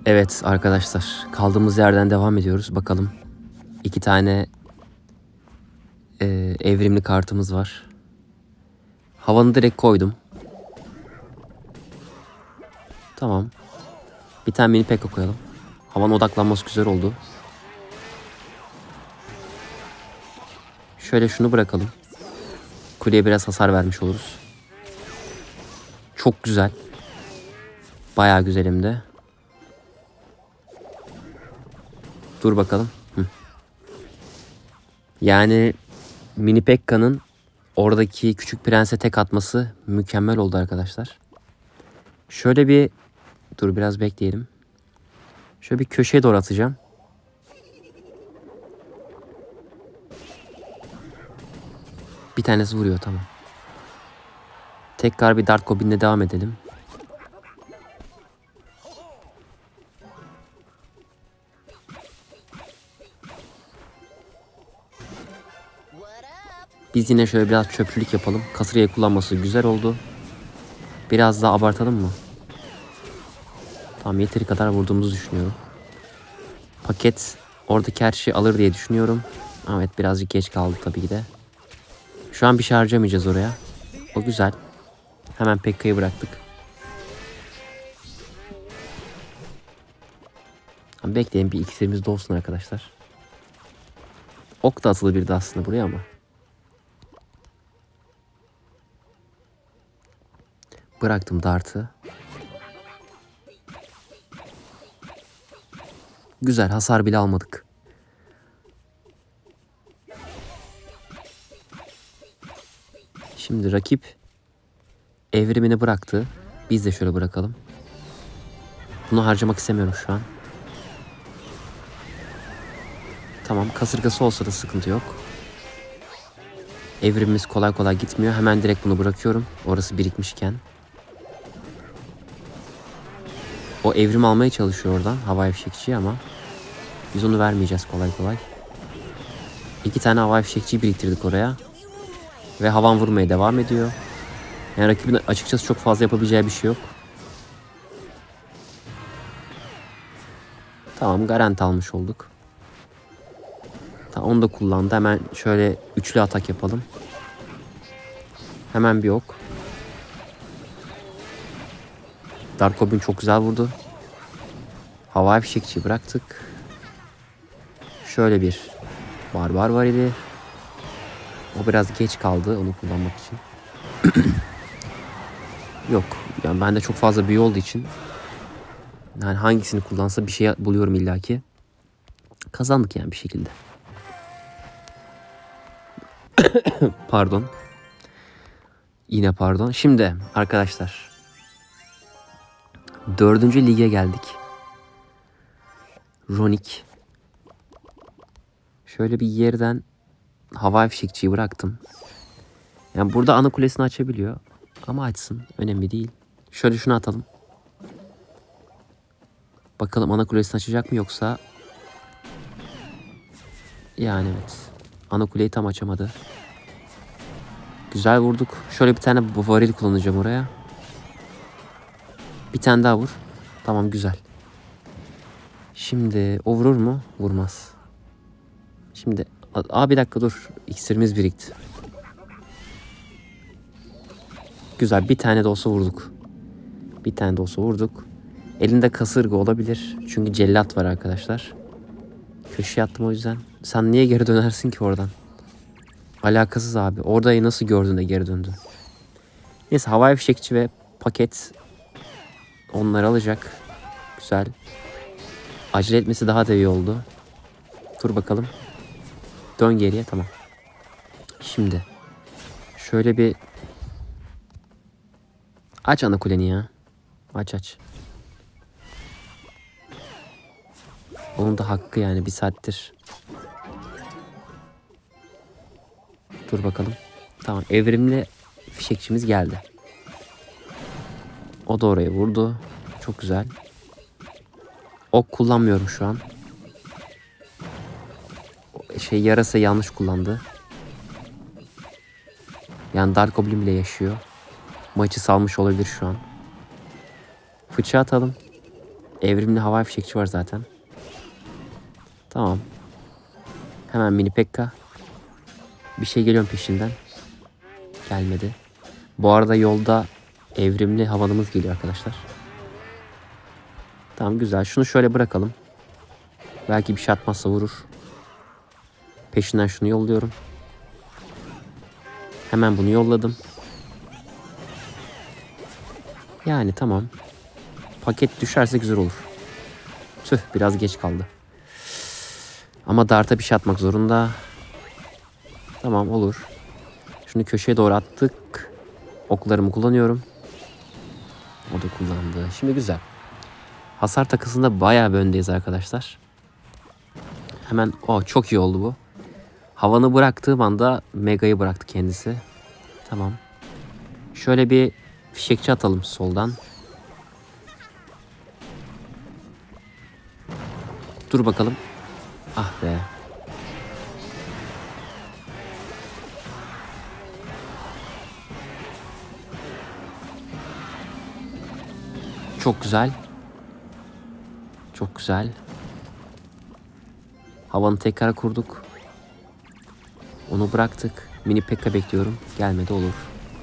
Evet arkadaşlar, kaldığımız yerden devam ediyoruz. Bakalım, 2 tane evrimli kartımız var. Havanı direkt koydum. Tamam. Bir tane mini pekka koyalım. Havanın odaklanması güzel oldu. Şöyle şunu bırakalım. Kuleye biraz hasar vermiş oluruz. Çok güzel. Bayağı güzel hem de. Dur bakalım. Yani mini pekka'nın oradaki küçük prense tek atması mükemmel oldu arkadaşlar. Şöyle bir... Dur biraz bekleyelim. Şöyle bir köşeye doğru atacağım. Bir tanesi vuruyor, tamam. Tekrar bir Dart Goblin'le devam edelim. Biz yine şöyle biraz çöpçülük yapalım. Kasırgayı kullanması güzel oldu. Biraz daha abartalım mı? Tamam, yeteri kadar vurduğumuzu düşünüyorum. Paket oradaki her şeyi alır diye düşünüyorum. Evet, birazcık geç kaldı tabii ki de. Şu an bir şey harcamayacağız oraya. O güzel. Hemen Pekka'yı bıraktık. Bekleyin, bir iksirimiz de olsun arkadaşlar. Ok da atılabilirdi aslında buraya ama. Bıraktım dartı. Güzel, hasar bile almadık. Şimdi rakip evrimini bıraktı. Biz de şöyle bırakalım. Bunu harcamak istemiyorum şu an. Tamam, kasırgası olsa da sıkıntı yok. Evrimimiz kolay kolay gitmiyor. Hemen direkt bunu bırakıyorum. Orası birikmişken. O evrim almaya çalışıyor oradan. Havai fişekçi ama biz onu vermeyeceğiz kolay kolay. 2 tane havai fişekçiyi biriktirdik oraya. Ve havan vurmaya devam ediyor. Yani rakibin açıkçası çok fazla yapabileceği bir şey yok. Tamam, garanti almış olduk. Tamam, onu da kullandı. Hemen şöyle üçlü atak yapalım. Hemen bir ok. Dark Goblin çok güzel vurdu. Havai fişekçiyi bıraktık. Şöyle bir barbar var idi. O biraz geç kaldı onu kullanmak için. Yok. Yani bende çok fazla büyü olduğu için yani hangisini kullansa bir şey buluyorum illaki. Kazandık yani bir şekilde. Pardon. Yine pardon. Şimdi arkadaşlar 4. lige geldik. Ronik. Şöyle bir yerden havai fişekçiyi bıraktım. Yani burada ana kulesini açabiliyor. Ama açsın. Önemli değil. Şöyle şunu atalım. Bakalım ana kulesini açacak mı yoksa... Yani evet. Ana kuleyi tam açamadı. Güzel vurduk. Şöyle bir tane varil kullanacağım oraya. Bir tane daha vur. Tamam, güzel. Şimdi o vurur mu? Vurmaz. Şimdi... bir dakika dur. İksirimiz birikti. Güzel. Bir tane de olsa vurduk. Bir tane de olsa vurduk. Elinde kasırga olabilir. Çünkü cellat var arkadaşlar. Köşeye attım o yüzden. Sen niye geri dönersin ki oradan? Alakasız abi. Orada nasıl gördün de geri döndün? Neyse, havai fişekçi ve paket onları alacak. Güzel. Acele etmesi daha da iyi oldu. Dur bakalım. Dön geriye, tamam. Şimdi şöyle bir aç ana kuleni ya. Aç. Onun da hakkı yani, bir saattir. Dur bakalım. Tamam, evrimli fişekçimiz geldi. O da oraya vurdu. Çok güzel. Ok kullanmıyorum şu an. Yarasa yanlış kullandı. Yani Dark Goblin bile yaşıyor. Maçı salmış olabilir şu an. Fıçı atalım. Evrimli havai fişekçi var zaten. Tamam. Hemen mini Pekka. Bir şey geliyor peşinden. Gelmedi. Bu arada yolda evrimli havanımız geliyor arkadaşlar. Tamam güzel. Şunu şöyle bırakalım. Belki bir şey atmazsa vurur. Peşinden şunu yolluyorum. Hemen bunu yolladım. Yani tamam. Paket düşerse güzel olur. Tüh, biraz geç kaldı. Ama darta bir şey atmak zorunda. Tamam, olur. Şunu köşeye doğru attık. Oklarımı kullanıyorum. O da kullandı. Şimdi güzel. Hasar takısında bayağı bir öndeyiz arkadaşlar. Hemen çok iyi oldu bu. Havanı bıraktığım anda Mega'yı bıraktı kendisi. Tamam. Şöyle bir fişekçi atalım soldan. Dur bakalım. Ah be. Çok güzel. Çok güzel. Havanı tekrar kurduk. Onu bıraktık. Mini Pekka bekliyorum. Gelmedi, olur.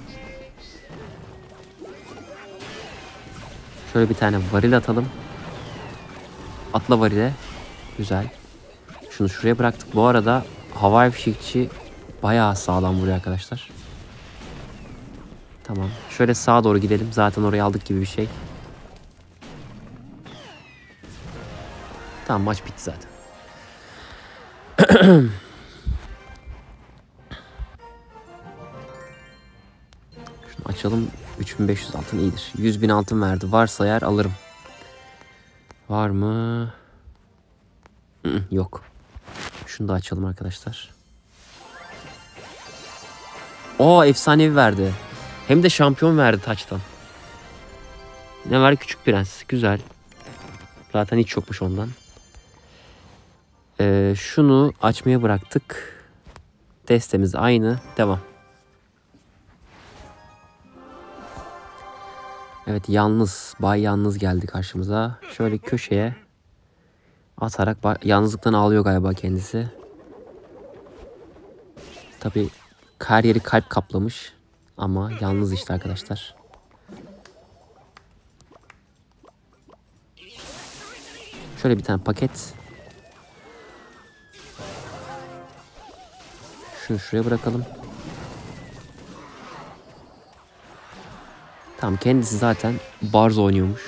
Şöyle bir tane varil atalım. Atla varile. Güzel. Şunu şuraya bıraktık. Bu arada havai fişekçi bayağı sağlam vuruyor arkadaşlar. Tamam. Şöyle sağa doğru gidelim. Zaten orayı aldık gibi bir şey. Tamam, maç bitti zaten. Şunu açalım. 3500 altın iyidir. 100.000 altın verdi. Varsa eğer alırım. Var mı? Yok. Şunu da açalım arkadaşlar. Efsanevi verdi. Hem de şampiyon verdi taçtan. Ne var? Küçük Prens. Güzel. Zaten hiç yokmuş ondan. Şunu açmaya bıraktık. Destemiz aynı. Devam. Evet, Bay Yalnız geldi karşımıza. Şöyle köşeye atarak yalnızlıktan ağlıyor galiba kendisi. Tabii her yeri kalp kaplamış. Ama yalnız işte arkadaşlar. Şöyle bir tane paket. Şunu şuraya bırakalım. Tamam, kendisi zaten Barzo oynuyormuş.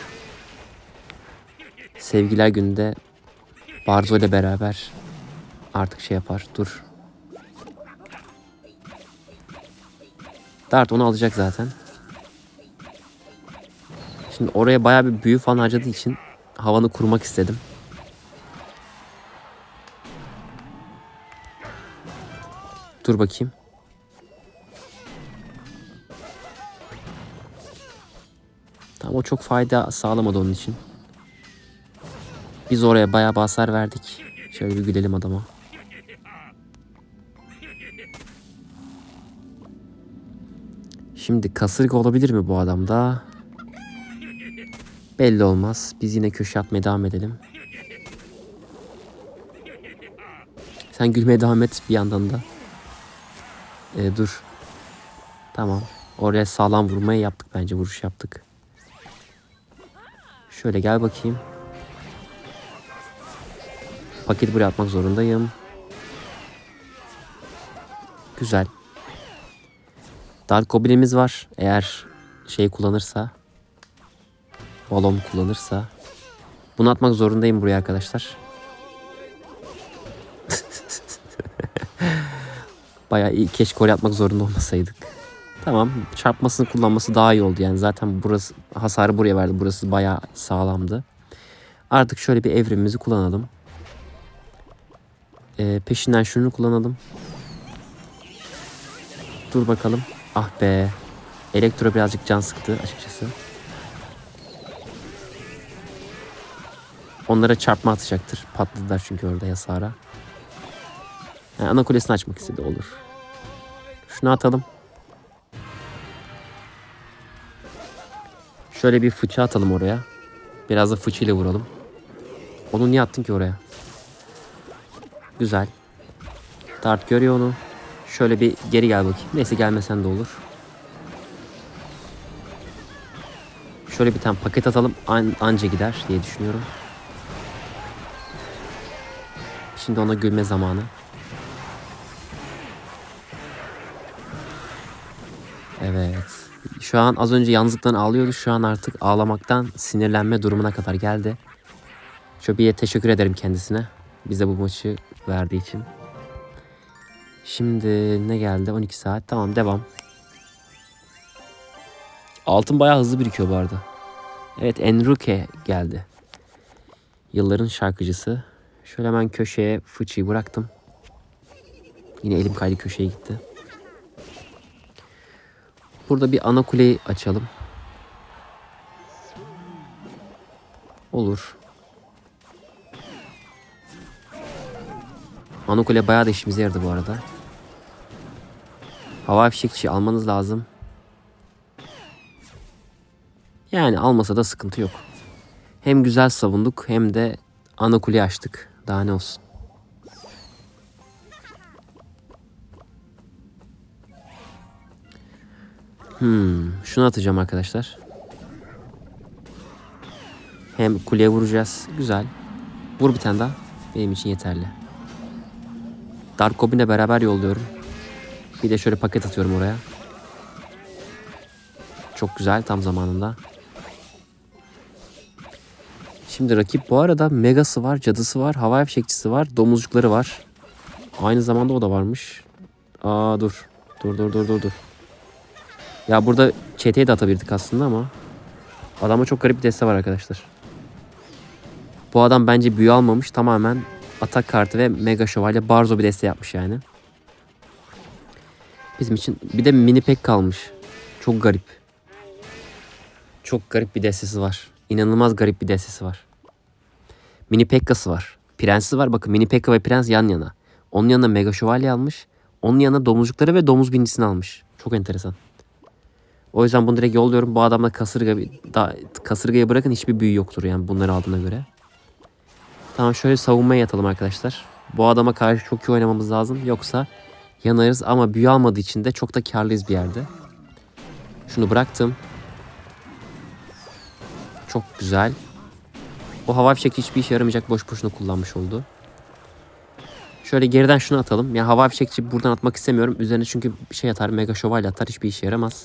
Sevgiler gününde Barzo ile beraber artık şey yapar. Dur. Dart onu alacak zaten. Şimdi oraya bayağı bir büyü falan harcadığı için havanı kurmak istedim. Dur bakayım. Tamam, o çok fayda sağlamadı onun için. Biz oraya bayağı hasar verdik. Şöyle bir gülelim adama. Şimdi kasırga olabilir mi bu adamda? Belli olmaz. Biz yine köşe atmaya devam edelim. Sen gülmeye devam et bir yandan da. Dur. Tamam. Oraya sağlam vurmayı yaptık bence. Vuruş yaptık. Şöyle gel bakayım. Paketi buraya atmak zorundayım. Güzel. Dark Goblin'imiz var. Eğer şey kullanırsa, balon kullanırsa, bunu atmak zorundayım buraya arkadaşlar. Bayağı iyi. Keşke gol atmak zorunda olmasaydık. Tamam. Çarpmasını kullanması daha iyi oldu. Yani zaten burası hasarı buraya verdi. Burası bayağı sağlamdı. Artık şöyle bir evrimimizi kullanalım. Peşinden şunu kullanalım. Dur bakalım. Ah be. Elektro birazcık can sıktı açıkçası. Onlara çarpma atacaktır. Patladılar çünkü orada hasara. Yani ana kulesini açmak istedi, olur. Şunu atalım. Şöyle bir fıça atalım oraya. Biraz da fıçıyla vuralım. Onu niye attın ki oraya? Güzel. Dart görüyor onu. Şöyle bir geri gel bakayım. Neyse gelmesen de olur. Şöyle bir tane paket atalım. Anca gider diye düşünüyorum. Şimdi ona gülme zamanı. Evet. Şu an az önce yalnızlıktan ağlıyordu. Şu an artık ağlamaktan sinirlenme durumuna kadar geldi. Şöbiye teşekkür ederim kendisine. Bize bu maçı verdiği için. Şimdi ne geldi? 12 saat. Tamam, devam. Altın bayağı hızlı birikiyor bu arada. Evet, Enrique geldi. Yılların şarkıcısı. Şöyle hemen köşeye fıçıyı bıraktım. Yine elim kaydı, köşeye gitti. Burada bir ana kuleyi açalım. Olur. Ana kule bayağı da işimize yaradı bu arada. Hava fişekçi almanız lazım. Yani almasa da sıkıntı yok. Hem güzel savunduk hem de ana kuleyi açtık. Daha ne olsun. Şunu atacağım arkadaşlar. Hem kuleye vuracağız. Güzel. Vur bir tane daha. Benim için yeterli. Dark Goblin'le beraber yolluyorum. Bir de şöyle paket atıyorum oraya. Çok güzel, tam zamanında. Şimdi rakip bu arada Megası var, cadısı var, havai fişekçisi var, domuzcukları var. Aynı zamanda o da varmış. Aa dur. Dur. Ya burada çeteye de atabilirdik aslında ama adamda çok garip bir deste var arkadaşlar. Bu adam bence büyü almamış, tamamen atak kartı ve mega şövalye barzo bir deste yapmış yani. Bizim için bir de mini pek kalmış. Çok garip. Çok garip bir destesi var. İnanılmaz garip bir destesi var. Mini Pekka'sı var. Prensi var. Bakın, Mini Pekka ve Prens yan yana. Onun yanına Mega Şövalye almış. Onun yanına domuzcukları ve domuz binicisini almış. Çok enteresan. O yüzden bunu direkt yolluyorum. Bu adamla kasırgayı bırakın, hiçbir büyü yoktur yani bunları aldığına göre. Tamam, şöyle savunmaya yatalım arkadaşlar. Bu adama karşı çok iyi oynamamız lazım. Yoksa yanarız, ama büyü almadığı için de çok da karlıyız bir yerde. Şunu bıraktım. Çok güzel. O hava fişek hiçbir işe yaramayacak. Boş boşuna kullanmış oldu. Şöyle geriden şunu atalım. Ya hava fişekçi buradan atmak istemiyorum. Üzerine çünkü bir şey atar. Mega şövalye atar. Hiçbir işe yaramaz.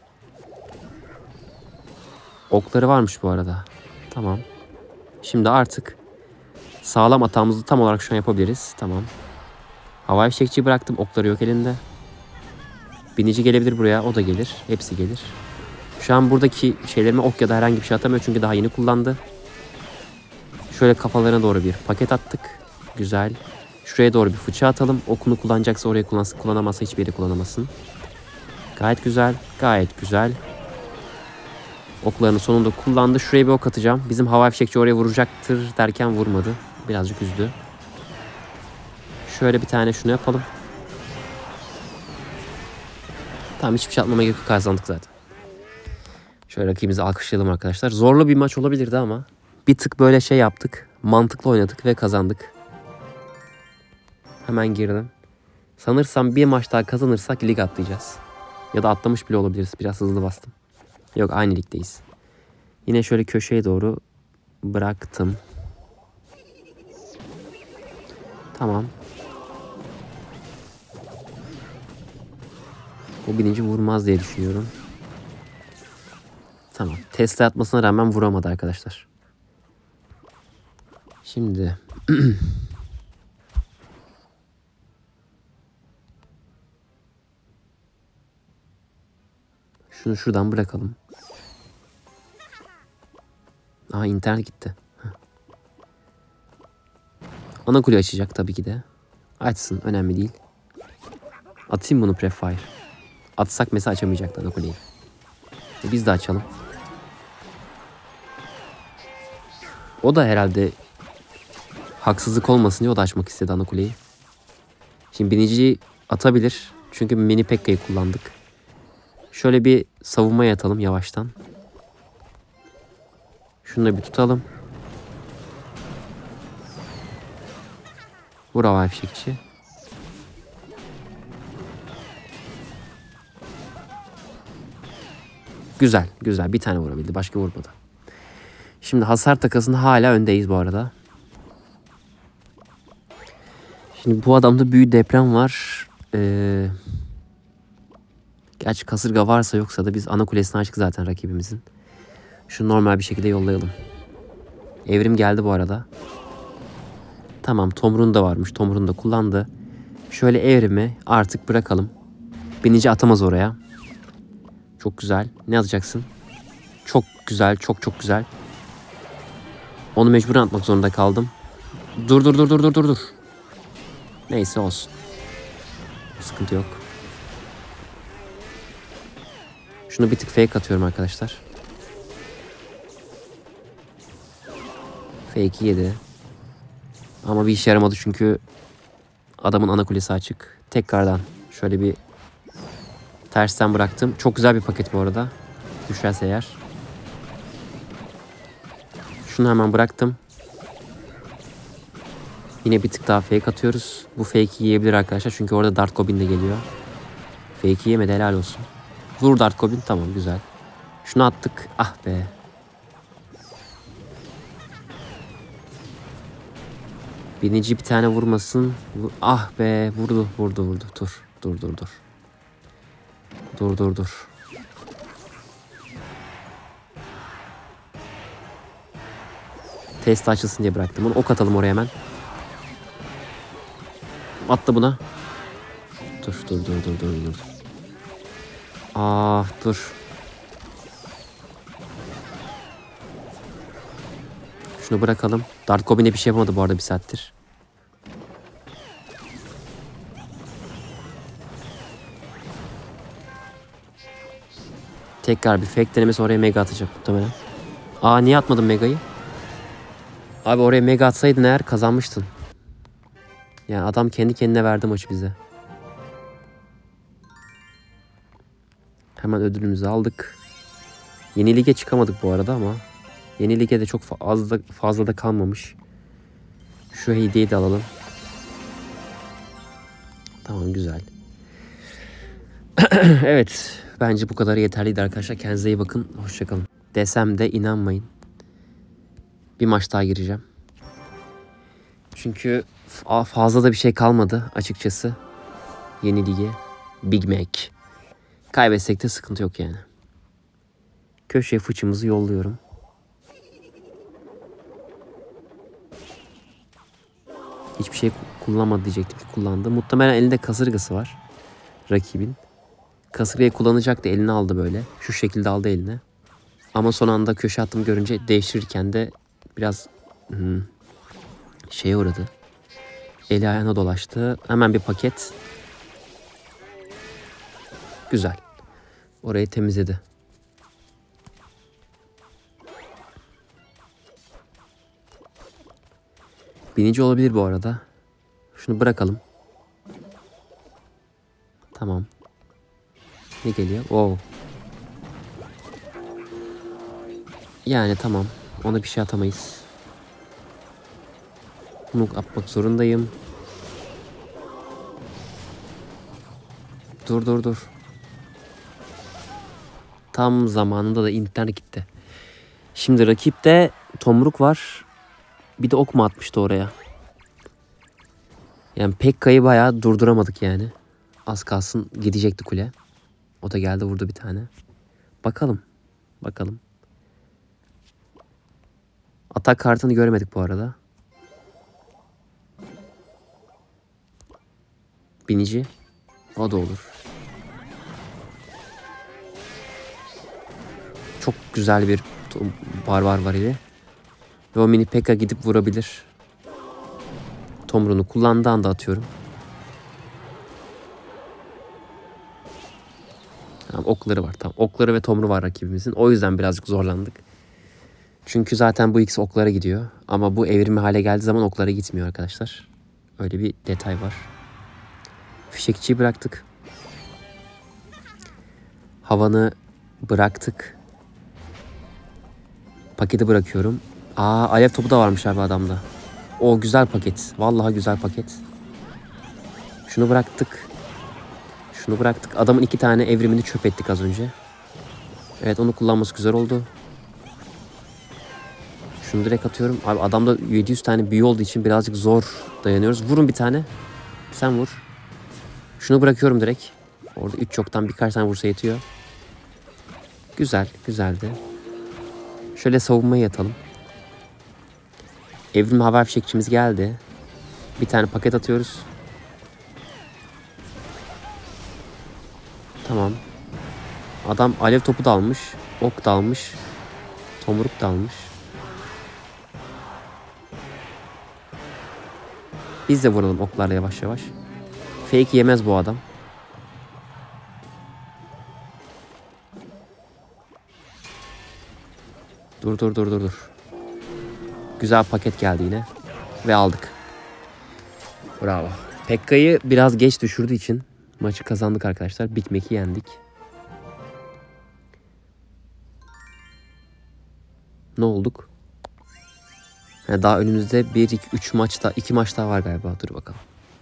Okları varmış bu arada. Tamam. Şimdi artık sağlam hatamızı tam olarak şu an yapabiliriz. Tamam. Hava fişekçiyi bıraktım. Okları yok elinde. Binici gelebilir buraya. O da gelir. Hepsi gelir. Şu an buradaki şeylerime ok ya da herhangi bir şey atamıyor. Çünkü daha yeni kullandı. Şöyle kafalarına doğru bir paket attık. Güzel. Şuraya doğru bir fıçı atalım. Okunu kullanacaksa oraya kullansın. Kullanamazsa hiçbir yere kullanamasın. Gayet güzel. Gayet güzel. Oklarını sonunda kullandı. Şuraya bir ok atacağım. Bizim havai fişekçi oraya vuracaktır derken vurmadı. Birazcık üzdü. Şöyle bir tane şunu yapalım. Tamam, hiçbir şey atmama gerek yok. Kazandık zaten. Şöyle rakibimizi alkışlayalım arkadaşlar. Zorlu bir maç olabilirdi ama bir tık böyle şey yaptık. Mantıklı oynadık ve kazandık. Hemen girdim. Sanırsam bir maç daha kazanırsak lig atlayacağız. Ya da atlamış bile olabiliriz. Biraz hızlı bastım. Yok, aynı ligdeyiz. Yine şöyle köşeye doğru bıraktım. Tamam. O birinci vurmaz diye düşünüyorum. Tamam. Tesla atmasına rağmen vuramadı arkadaşlar. Şimdi şunu şuradan bırakalım. Aha, internet gitti. Ana kule açacak tabii ki de. Açsın, önemli değil. Atayım bunu prefire. Atsak mesela açamayacaktı ana kuleyi. Biz de açalım. O da herhalde haksızlık olmasın diye o da açmak istedi ana kuleyi. Şimdi biniciyi atabilir. Çünkü mini Pekka'yı kullandık. Şöyle bir savunmaya atalım yavaştan. Şunu da bir tutalım. Vur havai fişekçi. Güzel, güzel. Bir tane vurabildi. Başka vurmadı. Şimdi hasar takasında hala öndeyiz bu arada. Şimdi bu adamda büyü deprem var. Gerçi kasırga varsa yoksa da biz ana kulesini açtık zaten rakibimizin. Şunu normal bir şekilde yollayalım. Evrim geldi bu arada. Tamam, Tomrun da varmış. Tomrun da kullandı. Şöyle evrimi artık bırakalım. Binici atamaz oraya. Çok güzel. Ne atacaksın? Çok güzel. Çok çok güzel. Onu mecburen atmak zorunda kaldım. Dur. Neyse olsun. Sıkıntı yok. Şunu bir tık fake atıyorum arkadaşlar. Fake'i yedi. Ama bir işe yaramadı çünkü adamın ana kulesi açık. Tekrardan şöyle bir tersten bıraktım. Çok güzel bir paket bu arada. Düşerse eğer. Şunu hemen bıraktım. Yine bir tık daha fake atıyoruz. Bu fake'i yiyebilir arkadaşlar. Çünkü orada Dart Goblin de geliyor. Fake'i yemedi, helal olsun. Vur Dart Goblin, tamam güzel. Şunu attık. Ah be. Birinci bir tane vurmasın. Ah be, vurdu. Dur. Test açılsın diye bıraktım onu. Ok atalım oraya hemen. Attı buna. Dur. Ah dur. Şunu bırakalım. Dart Goblin'e bir şey yapamadı bu arada bir saattir. Tekrar bir fake denemesi, oraya mega atacak muhtemelen. Aa, niye atmadın megayı? Abi oraya mega atsaydın eğer kazanmıştın. Yani adam kendi kendine verdi maçı bize. Hemen ödülümüzü aldık. Yeni lige çıkamadık bu arada ama yeni lige de çok fazla da kalmamış. Şu hediyeyi de alalım. Tamam, güzel. Evet, bence bu kadar yeterliydi arkadaşlar. Kendinize iyi bakın. Hoşçakalın. Desem de inanmayın. Bir maç daha gireceğim. Çünkü fazla da bir şey kalmadı açıkçası. Yeni lige. Big Mac. Kaybetsek de sıkıntı yok yani. Köşeye fıçımızı yolluyorum. Hiçbir şey kullanmadı diyecektim ki kullandı. Muhtemelen elinde kasırgası var. Rakibin. Kasırgayı kullanacaktı, elini aldı böyle. Şu şekilde aldı eline. Ama son anda köşe attım görünce değiştirirken de biraz şeye uğradı. Eli ayağına dolaştı. Hemen bir paket. Güzel. Orayı temizledi. Binici olabilir bu arada. Şunu bırakalım. Tamam. Ne geliyor? Wow. Yani tamam. Ona bir şey atamayız. Bunu atmak zorundayım. Dur. Tam zamanında da internet gitti. Şimdi rakipte tomruk var. Bir de ok mu atmıştı oraya? Yani Pekka'yı bayağı durduramadık yani. Az kalsın gidecekti kule. O da geldi, vurdu bir tane. Bakalım. Atak kartını göremedik bu arada. Binici. O da olur. Çok güzel bir barbar var ile. Ve o mini Pekka gidip vurabilir. Tomrun'u kullandığı anda atıyorum. Tamam, okları var. Tamam. Okları ve Tomru var rakibimizin. O yüzden birazcık zorlandık. Çünkü zaten bu ikisi oklara gidiyor. Ama bu evrimi hale geldiği zaman oklara gitmiyor arkadaşlar. Öyle bir detay var. Fişekçiyi bıraktık. Havanı bıraktık. Paketi bırakıyorum. Alev topu da varmış abi adamda. O güzel paket. Vallahi güzel paket. Şunu bıraktık. Şunu bıraktık. Adamın 2 tane evrimini çöp ettik az önce. Evet, onu kullanması güzel oldu. Şunu direkt atıyorum. Abi adamda 700 tane büyü olduğu için birazcık zor dayanıyoruz. Vurun bir tane. Sen vur. Şunu bırakıyorum direkt. Orada 3 çoktan birkaç tane vursa yetiyor. Güzel. Güzeldi. Şöyle savunmaya yatalım. Evrim haber fişekçimiz geldi. Bir tane paket atıyoruz. Tamam. Adam alev topu da almış. Ok da almış. Tomruk da almış. Biz de vuralım oklarla yavaş yavaş. Fake yemez bu adam. Dur. Güzel paket geldi yine. Ve aldık. Bravo. Pekka'yı biraz geç düşürdüğü için maçı kazandık arkadaşlar. Bitmek'i yendik. Ne olduk? Daha önümüzde 1, 2, 3 maç daha, 2 maç daha var galiba. Dur bakalım.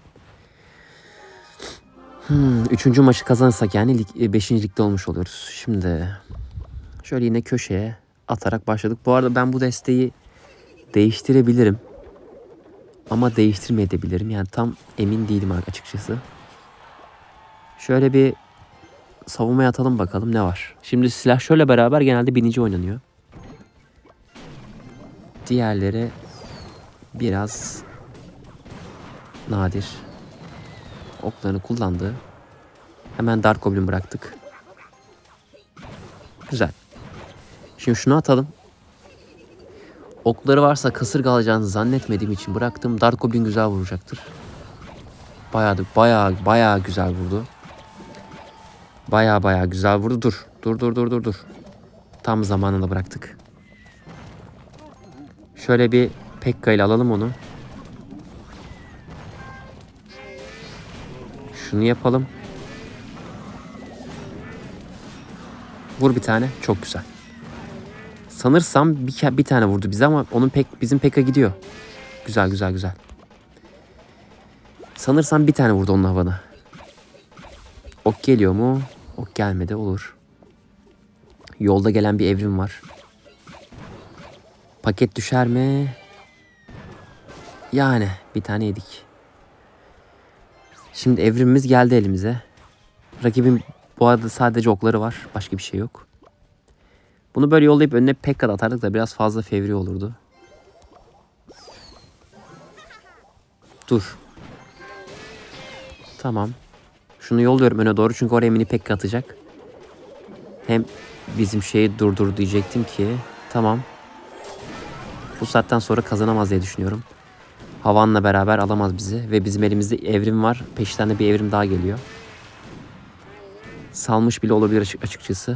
3. maçı kazanırsak yani 5. ligde olmuş oluyoruz. Şimdi şöyle yine köşeye atarak başladık. Bu arada ben bu desteği değiştirebilirim. Ama değiştirmeyebilirim. Yani tam emin değilim açıkçası. Şöyle bir savunmaya atalım bakalım ne var. Şimdi silahşörle beraber genelde binici oynanıyor. Diğerleri biraz nadir. Oklarını kullandı. Hemen Dark Goblin bıraktık. Güzel. Şimdi şunu atalım. Okları varsa kasırga alacağını zannetmediğim için bıraktım. Dark Goblin güzel vuracaktır. Bayağı güzel vurdu. Bayağı güzel vurdu. Dur. Tam zamanında bıraktık. Şöyle bir Pekka ile alalım onu. Şunu yapalım. Vur bir tane. Çok güzel. Sanırsam bir tane vurdu bize ama bizim Pekka gidiyor. Güzel. Sanırsam bir tane vurdu onun havana. Ok geliyor mu? Ok gelmedi, olur. Yolda gelen bir evrim var. Paket düşer mi? Yani bir tane yedik. Şimdi evrimimiz geldi elimize. Rakibin bu arada sadece okları var. Başka bir şey yok. Bunu böyle yollayıp önüne Pekka da atardık da biraz fazla fevri olurdu. Dur. Tamam. Şunu yolluyorum öne doğru çünkü oraya mini Pekka atacak. Hem bizim şeyi durdur diyecektim ki. Tamam. Bu saatten sonra kazanamaz diye düşünüyorum. Havan'la beraber alamaz bizi. Ve bizim elimizde evrim var. Peşinden de bir evrim daha geliyor. Salmış bile olabilir açıkçası.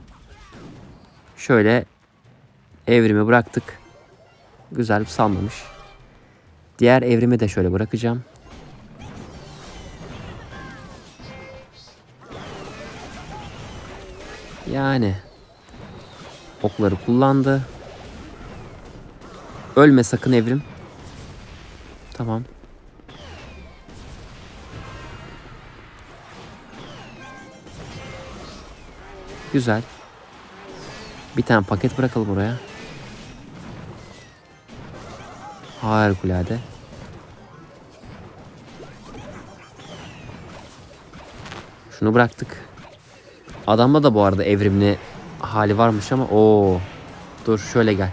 Şöyle evrimi bıraktık. Güzel salmamış. Diğer evrimi de şöyle bırakacağım. Yani okları kullandı. Ölme sakın evrim. Tamam. Güzel. Bir tane paket bırakalım oraya. Harikulade. Şunu bıraktık. Adamda da bu arada evrimli hali varmış ama dur şöyle gel.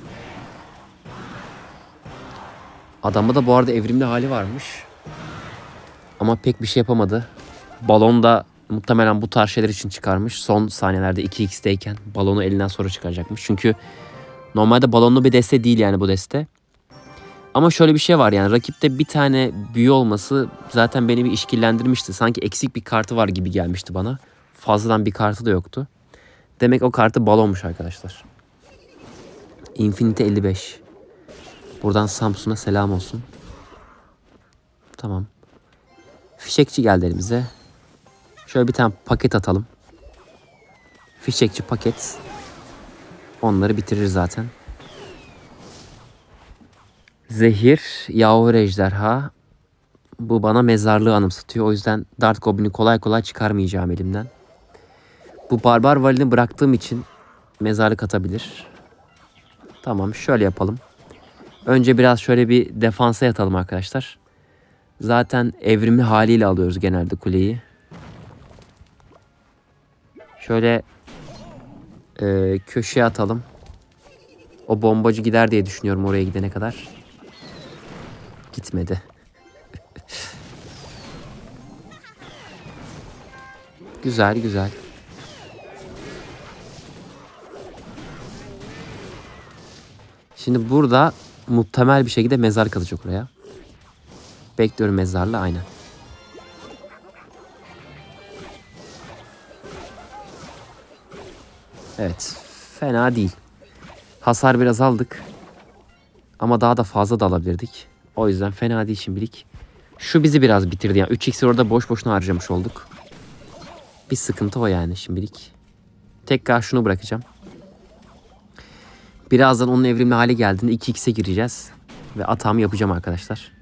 Adamda da bu arada evrimli hali varmış. Ama pek bir şey yapamadı. Balon da muhtemelen bu tarz şeyler için çıkarmış. Son saniyelerde 2x'teyken balonu elinden sonra çıkaracakmış. Çünkü normalde balonlu bir deste değil yani bu deste. Ama şöyle bir şey var yani rakipte bir tane büyü olması zaten beni bir işkillendirmişti. Sanki eksik bir kartı var gibi gelmişti bana. Fazladan bir kartı da yoktu. Demek o kartı balonmuş arkadaşlar. Infinity 55. Buradan Samsun'a selam olsun. Tamam. Fişekçi geldi elimize. Şöyle bir tane paket atalım. Fişekçi paket. Onları bitirir zaten. Zehir, yavru ejderha. Bu bana mezarlığı anımsatıyor. O yüzden Dart Goblin'i kolay kolay çıkarmayacağım elimden. Bu Barbar Valini bıraktığım için mezarlık atabilir. Tamam, şöyle yapalım. Önce biraz şöyle bir defansa yatalım arkadaşlar. Zaten evrimli haliyle alıyoruz genelde kuleyi. Şöyle köşeye atalım. O bombacı gider diye düşünüyorum oraya gidene kadar. Gitmedi. Güzel güzel. Şimdi burada muhtemel bir şekilde mezar kalacak oraya. Bekliyorum mezarla, aynen. Evet. Fena değil. Hasar biraz aldık. Ama daha da fazla da alabilirdik. O yüzden fena değil şimdilik. Şu bizi biraz bitirdi. Yani 3 iksir orada boş boşuna harcamış olduk. Bir sıkıntı o yani şimdilik. Tekrar şunu bırakacağım. Birazdan onun evrimli hali geldiğinde 2x'e gireceğiz. Ve atağımı yapacağım arkadaşlar.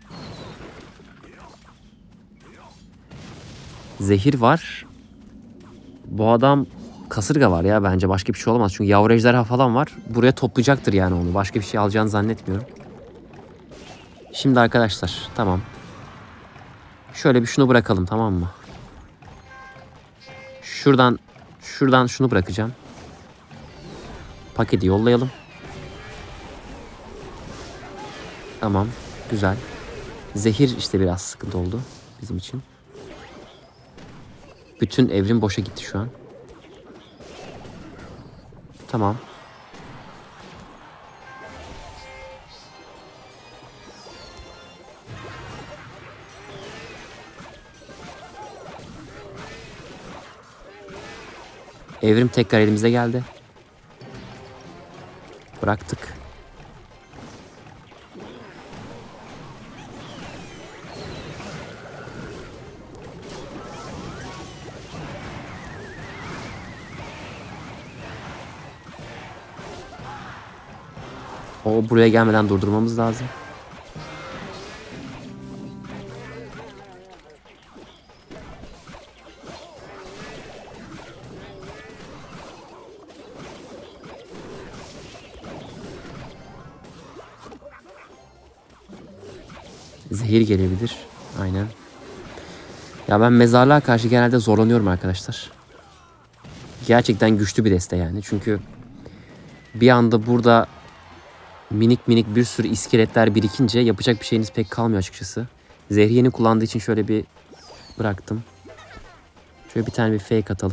Zehir var. Bu adam kasırga var ya, bence başka bir şey olamaz. Çünkü yavru ejderha falan var. Buraya toplayacaktır yani onu. Başka bir şey alacağını zannetmiyorum. Şimdi arkadaşlar tamam. Şöyle bir şunu bırakalım, tamam mı? Şuradan şunu bırakacağım. Paketi yollayalım. Tamam, güzel. Zehir işte biraz sıkıntı oldu bizim için. Bütün evrim boşa gitti şu an. Tamam. Evrim tekrar elimize geldi. Bıraktık. O buraya gelmeden durdurmamız lazım. Zehir gelebilir. Aynen. Ya ben mezarlığa karşı genelde zorlanıyorum arkadaşlar. Gerçekten güçlü bir deste yani. Çünkü bir anda burada minik minik bir sürü iskeletler birikince yapacak bir şeyiniz pek kalmıyor açıkçası. Zehri yeni kullandığı için şöyle bir bıraktım. Şöyle bir tane bir fake atalım.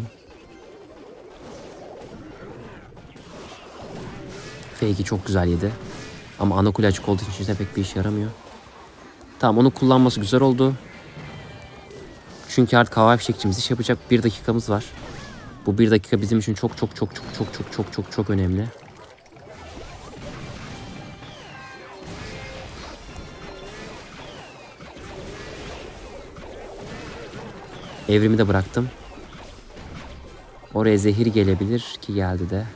Fake'i çok güzel yedi. Ama ana kule açık olduğu için işte pek bir işe yaramıyor. Tamam, onu kullanması güzel oldu. Çünkü artık havai fişekçimiz iş yapacak. 1 dakikamız var. Bu 1 dakika bizim için çok önemli. Evrimi de bıraktım. Oraya zehir gelebilir ki geldi de.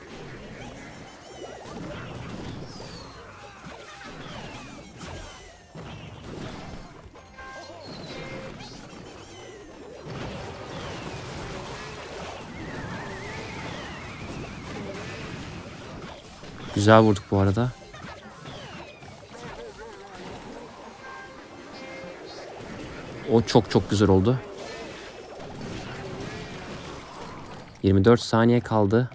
Güzel vurduk bu arada. O çok güzel oldu. 24 saniye kaldı.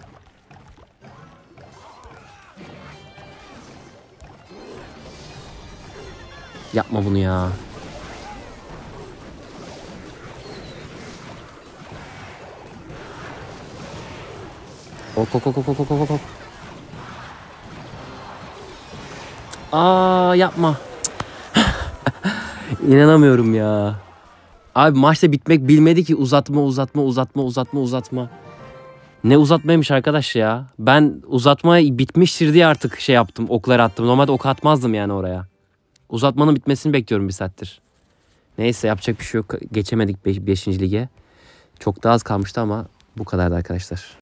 Yapma bunu ya. Ok. Aa, yapma. İnanamıyorum ya. Abi maçta bitmek bilmedi ki, uzatma. Ne uzatmaymış arkadaş ya. Ben uzatma bitmiştir diye artık şey yaptım, okları attım. Normalde ok atmazdım yani oraya. Uzatmanın bitmesini bekliyorum bir saattir. Neyse, yapacak bir şey yok. Geçemedik 5. lige. Çok daha az kalmıştı ama bu kadardı arkadaşlar.